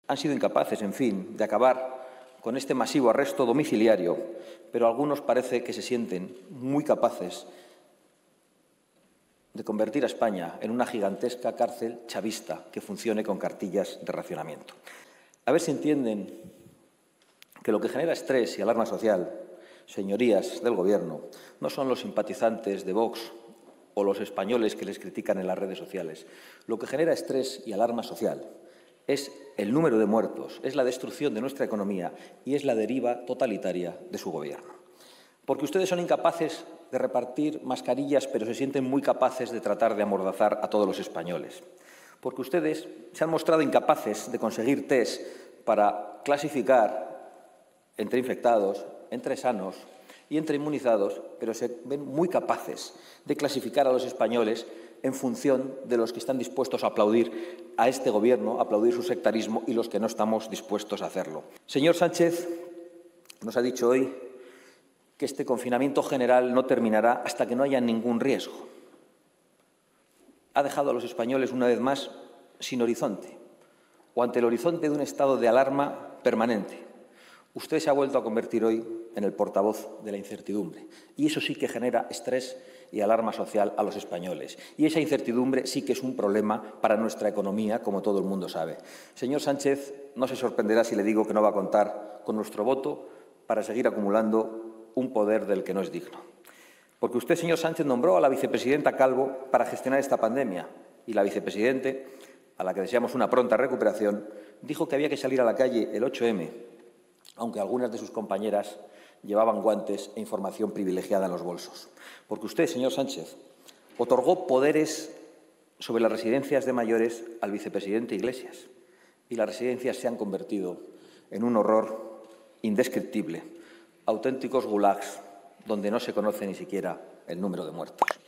han sido incapaces, en fin, de acabar con este masivo arresto domiciliario, pero algunos parece que se sienten muy capaces de convertir a España en una gigantesca cárcel chavista que funcione con cartillas de racionamiento. A ver si entienden que lo que genera estrés y alarma social, señorías del Gobierno, no son los simpatizantes de Vox o los españoles que les critican en las redes sociales. Lo que genera estrés y alarma social es el número de muertos, es la destrucción de nuestra economía y es la deriva totalitaria de su Gobierno. Porque ustedes son incapaces de repartir mascarillas, pero se sienten muy capaces de tratar de amordazar a todos los españoles. Porque ustedes se han mostrado incapaces de conseguir test para clasificar entre infectados, entre sanos y entre inmunizados, pero se ven muy capaces de clasificar a los españoles en función de los que están dispuestos a aplaudir a este Gobierno, a aplaudir su sectarismo, y los que no estamos dispuestos a hacerlo. Señor Sánchez nos ha dicho hoy que este confinamiento general no terminará hasta que no haya ningún riesgo. Ha dejado a los españoles, una vez más, sin horizonte, o ante el horizonte de un estado de alarma permanente. Usted se ha vuelto a convertir hoy en el portavoz de la incertidumbre, y eso sí que genera estrés y alarma social a los españoles. Y esa incertidumbre sí que es un problema para nuestra economía, como todo el mundo sabe. Señor Sánchez, no se sorprenderá si le digo que no va a contar con nuestro voto para seguir acumulando un poder del que no es digno. Porque usted, señor Sánchez, nombró a la vicepresidenta Calvo para gestionar esta pandemia, y la vicepresidenta, a la que deseamos una pronta recuperación, dijo que había que salir a la calle el 8M, aunque algunas de sus compañeras llevaban guantes e información privilegiada en los bolsos. Porque usted, señor Sánchez, otorgó poderes sobre las residencias de mayores al vicepresidente Iglesias, y las residencias se han convertido en un horror indescriptible, auténticos gulags donde no se conoce ni siquiera el número de muertos.